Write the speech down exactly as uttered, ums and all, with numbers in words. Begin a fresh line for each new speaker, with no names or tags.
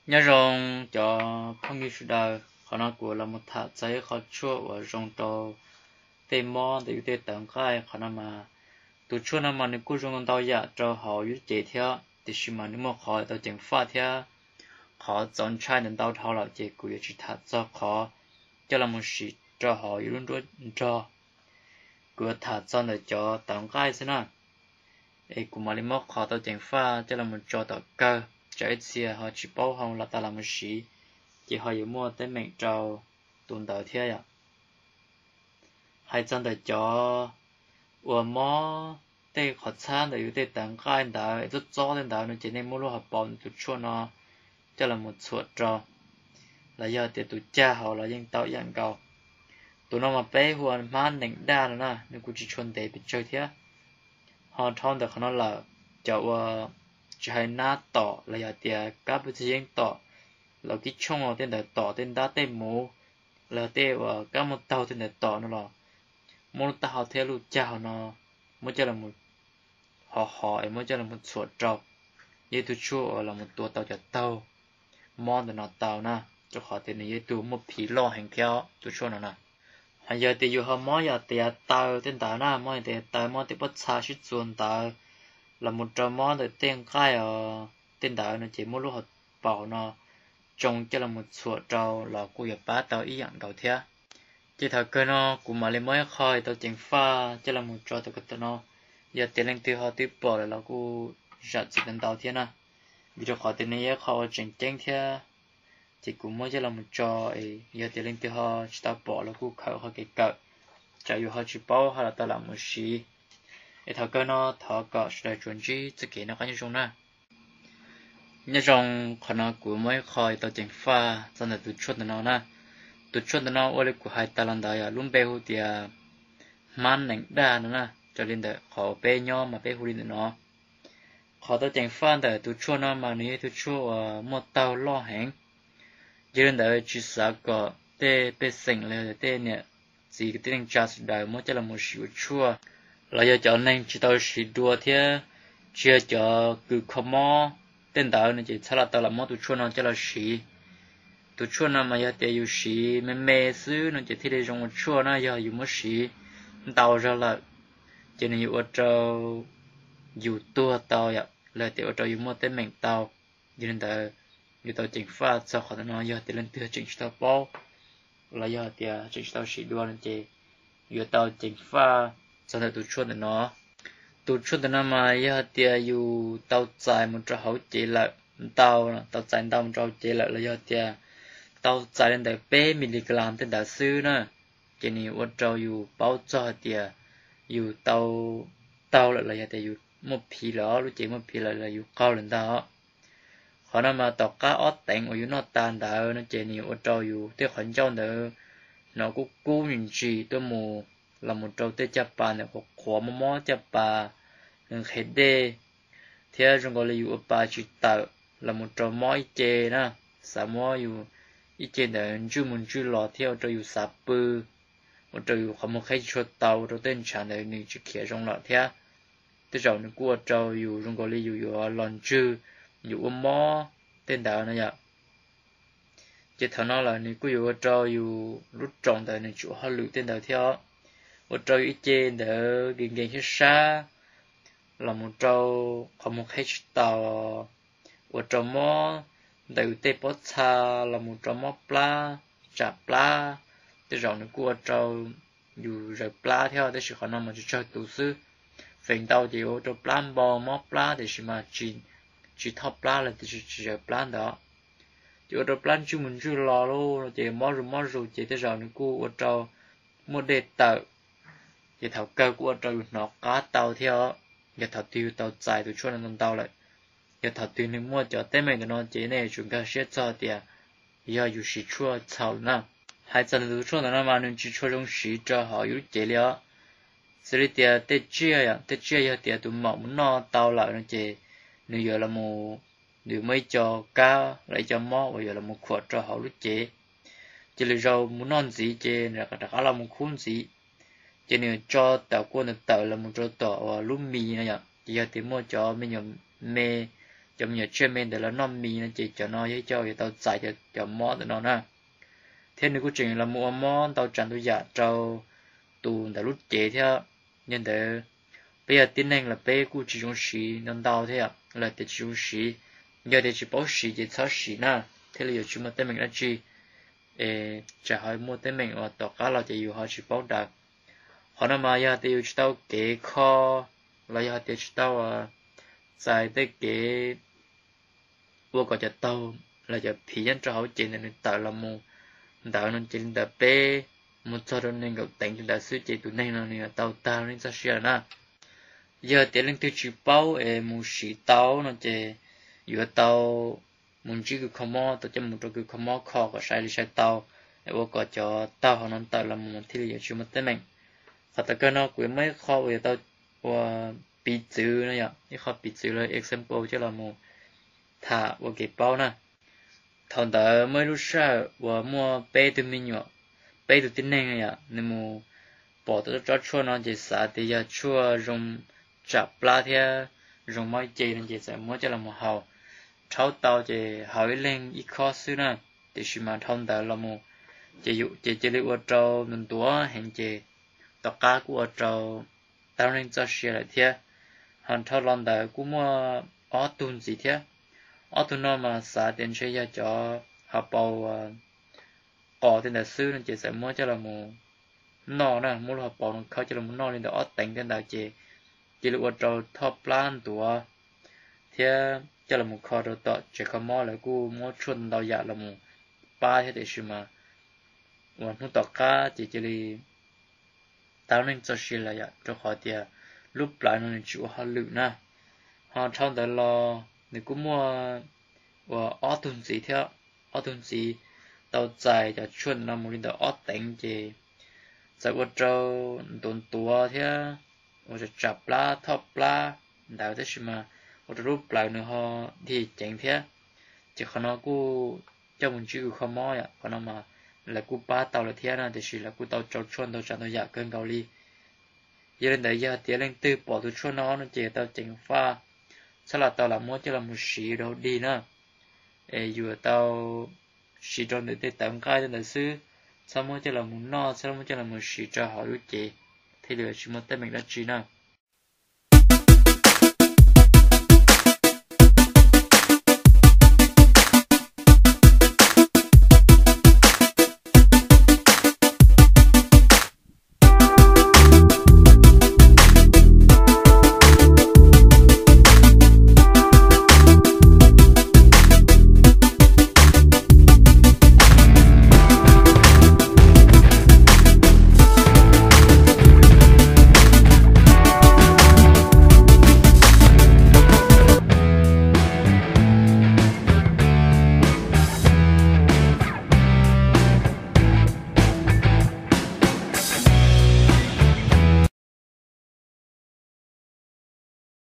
nhớ rong cho không như sự đời họ nói của là một thợ giấy họ chua và rong trâu tê mò để tê tận cái họ nói mà tụi chua nó mà nếu cứ rong tao dạ cho họ yếu chế theo thì khi mà nếu mà họ tao chẳng phát theo họ chọn trai nên tao thao lại chế của chỉ thợ cho họ cho là một sự cho họ yếu luôn cho của thợ cho để cho tận cái thế nào ấy của mà nếu mà họ tao chẳng phát cho là một cho tao cơ trái chia họ chỉ bảo họ là ta làm một gì chỉ họ yêu mua tới mình trâu tuần đầu thế à hay chân để cho ở mò tê họ chán để tê tặng cái đó rất rõ đến đó nó chỉ nên mua lúa hộp bòn tụt chua nó cho là một chuột trâu là do tiền tụt cha họ là dân tạo dạng cầu tụi nó mà bé huân man nỉnh đa nữa nè nên cũng chỉ chuồn để bị chơi thế họ thon được nó là cho chỉ hay nát tỏ là giờ tiền các bác sĩ tỏ là cái chung ở tên là tỏ tên đá tên mũ là tên và các một tàu tên là tỏ nó là một tàu theo lúc chào nó mới cho là một họ hỏi mới cho là một chuột trâu như tôi chua là một tua tàu chở tàu mòn để nó tàu na cho họ tên này tôi một phí lo hành theo tôi chua nó nè bây giờ thì họ mới giờ tiền tàu tên tàu na mới tiền tàu mới tiền bắt xa chút chuồn tàu là một trò món để tên cái ở tên tàu nó chỉ một lúc họ bảo nó trông cho là một số trâu là cô nhập bá tao ý dạng đầu thế chỉ thằng cơ nó cũng mà lên mới khơi tao chỉnh pha cho là một trâu tao cái nó giờ tiền lên từ họ từ bỏ là cô giật chỉ tên tao thế nè vì cho họ tiền này họ chỉnh chỉnh thế chỉ cũng mới cho là một trâu ấy giờ tiền lên từ họ chỉ tao bỏ là cô khởi họ cái cỡ chạy vô họ chỉ bảo họ là tao làm một gì ấy thằng cơ nó thọ cỡ sẽ chuẩn chỉ tự kỷ nó có như chúng nè nhớ rằng khả năng của mấy khói tàu chèn pha cho nên tụi chốt nó na tụi chốt nó ở đây của hai ta lần đầu luôn bé hụt thì man nảnh đa nữa na cho nên để họ bé nhau mà bé hụt đi nó họ tàu chèn pha để tụi chốt nó mà nếu tụi chốt một tàu lo hẹn cho nên để chỉ sợ có tê bé sinh là tê nè chỉ cái tên cha sự đời mới cho là một sự chua là giờ cho nên chỉ tao sự đua thế chưa cho cứ không mò tên đạo này chỉ chắc là tao làm món tụi chua nó cho là xí tụi chua nó mà giờ để yêu xí mẹ mẹ xứ nó chỉ thấy để dùng chua nó giờ dùng mất xí tao ra là cho nên yêu trâu yêu tua tao vậy là tiểu trâu yêu mất tên mình tao cho nên tao yêu tao chỉnh pha sau khỏi nó giờ để lên tiêu chỉnh tao bao là giờ thì chỉnh tao xí đua nên chỉ yêu tao chỉnh pha sau đó tụi chua nó tụi chúng ta mà giờ thì yêu tàu chạy một trò hậu chỉ là tàu tàu chạy tàu một trò chỉ là là giờ thì tàu chạy lên tới bé mg trên đại sư nữa cho nên ở trò yêu bao cho thì yêu tàu tàu là là giờ thì yêu một phi lọ lúc chỉ một phi là là yêu cao lên đó họ nói mà tàu cá ót tẹn ở yêu nó tan đảo nó cho nên ở trò yêu tới khoản trong nữa nó cũng cố mình chỉ tới mù là một trâu tê chắp bà này có khóa mò mò chắp bà nên hết đê thế trong gọi là yêu bà chỉ tạo là một trâu mò ít chê na sa mò yêu ít chê để chú muốn chú lọt theo trâu yêu sạp bư một trâu yêu không một cái chỗ tàu trâu tên chẳng để nên chỉ khía trong lọt thế thế rồi nó qua trâu yêu trong gọi là yêu yêu lon chư yêu mò tên đạo này vậy chỉ thằng nó là nên cứ yêu trâu yêu rút trồng tại nên chủ họ lựa tên đạo theo một trâu ít trên để ghiền ghiền hết xa là một trâu không một hết tàu một trâu mò để tê bớt xa là một trâu mò pla chả pla để rồi nó cua trâu dù rồi pla theo để sự khả năng mà chỉ chơi tủ sư phèn tàu thì ô trâu pla bò mò pla để sự mà chỉ chỉ thọ pla là chỉ chỉ rồi pla đó chỉ ô trâu pla chú mình chú lò luôn chỉ mò rồi mò rồi chỉ để rồi nó cua trâu một đề tờ thì thảo cơ của trâu nó có tàu theo giờ thảo tiêu tàu dài từ chỗ này tàu lại giờ thảo tiêu nên mua cho tên mình nó chỉ này chúng ta sẽ cho tiền giờอยู่สีชั่วเฉานะ还真是说的那嘛能去说种สี这好有节了所以点得这样得这样点都冇nó tàu lại nó chỉ nếu giờ là một nếu mấy cho cá lại cho mò bây giờ là một khuất cho họ lúc chế chỉ là rau muốn non gì chế là cả là một khuôn gì cho nên cho tàu quân tàu là một chỗ tàu lúc mì này ạ giờ thì mua cho mình nhầm mê chấm nhiều chuyên men để là nó mì nó chỉ cho nó với cho thì tao giải cho cho món để nó nè thế nếu có chuyện là mua món tao chẳng tôi giả trâu tù đã lúc chế theo nhân để bây giờ tin năng là bé cũng chỉ dùng xí nên tao thế à là để chỉ dùng xí giờ để chỉ bảo xí chỉ xóa xí nè thế là giờ chúng ta tên mình là chi ê trả hỏi mua tên mình và tao cá là chỉ dùng họ chỉ bảo đạt họ nói mà giờ thì chỉ tao kế kho là giờ thì chỉ tao à giải tới kế vô có cho tao là giờ phí nhân cho họ chỉ nên tạo là một tạo nên chỉ là bé một số đó nên gặp tỉnh chúng ta sử dụng tụi này là nên tao tao nên sao xia na giờ tiền lên từ chỉ bao em một sĩ tao nó chỉ vừa tao muốn chỉ cứ không mò tao chỉ muốn cho cứ không mò khó có sai đi sai tao em có cho tao họ nó tao là một thứ gì chứ mà tên mình và tao cái nó cũng mấy khó về tao và bị chữ này ạ cái khó bị chữ là example chứ là một thả và cái bao nè thằng tao mới lúc sau và mua bé từ mình nhọ bé từ tin này ạ nên mua bỏ tao cho chua nó chỉ xả thì giờ chua dùng chập lá theo dùng mấy chì nên chỉ sẽ mua cho là một hào cháu tao chỉ hỏi lên ít khó xíu nè thì chỉ mà thằng tao là một chỉ dụ chỉ chỉ liệu trâu mình tua hiện chỉ tao cá của trâu tao nên cho xia lại theo hàng thao lần tao cũng mua ở tuần gì theo ở tuần nó mà xả tiền chơi ra cho học bầu cỏ tiền đại sư nên chỉ sẽ mua cho là một nọ nè mua học bầu nó cho là một nọ nên tao ở tỉnh tiền đại chỉ chỉ là trâu top plan tua theo cho là một kho đồ tọt chỉ có mò là cú mò chuồn đào dạ là một ba thế để xem mà và nó tọt cá chỉ chỉ là tao nên cho xí là dạ cho họ thì lúc lại nó chịu họ lự na họ trong đó lo nếu cũng mua và ở tuần gì theo ở tuần gì tao dài cho chuồn là một cái đó ở tỉnh chỉ tại ở trâu tuần tua theo ở chỗ chập lá top lá đào thế xem mà ở chỗ lúc lại nữa họ thì chẳng thế chỉ khó nó cũng cho mình chịu không mò ạ còn nó mà là cú ba tàu là thế nào thì chỉ là cú tàu trâu chuồn tàu chẳng tàu dạ cơn gạo ly giờ lên đấy giờ tiến lên từ bỏ từ chuồn nó nó chỉ tàu chỉnh pha sau là tàu là mua cho là một xí đâu đi nữa ê vừa tàu xí trong để tạm cái cho là sư sau mua cho là một no sau mua cho là một xí cho họ lúc chị thì được chỉ một tên mình đã chỉ nào